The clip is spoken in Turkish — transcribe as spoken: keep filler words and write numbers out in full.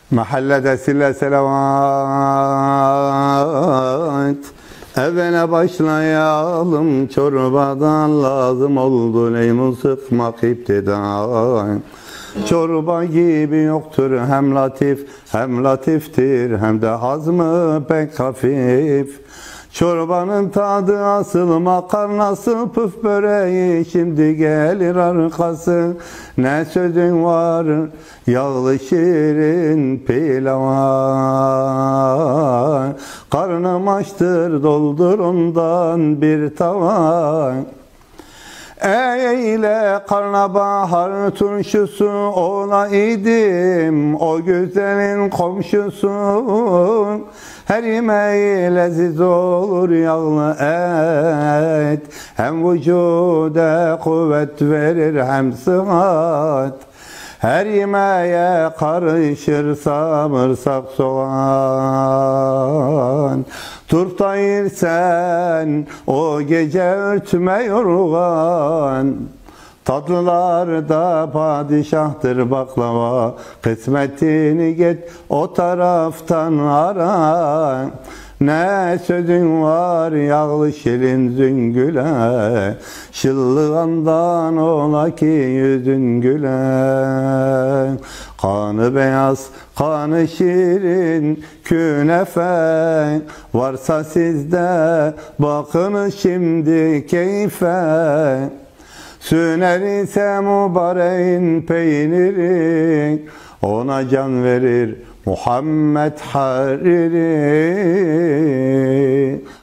Mahallede sille selavat. Evvela başlayalım, çorbadan lazım oldu leymun sıkmak iptida. Çorba gibi yoktur hem latif, hem latiftir hem de hazmı pek hafif. Çorbanın tadı asıl, makarnası püf böreği, şimdi gelir arkası. Ne sözün var yağlı şirin pilava. Karnım açtır, doldur ondan bir tava. Eyle karnabahar turşusu ola idim, o güzelin komşusu. Her yemeği leziz olur yağlı et, hem vücuda kuvvet verir hem sıhhat. Her yemeğe karışır samırsak soğan. Turta yersen o gece örtme yorgan. Tatlılarda padişahtır baklava, kısmetini get o taraftan ara. Ne sözün var yağlı şirin züngüle, şıllığından ola ki yüzün güle. Kanı beyaz, kanı şirin künefe, varsa sizde bakın şimdi keyfe. Süner ise mübareğin peyniri, ona can verir Muhammed Hariri.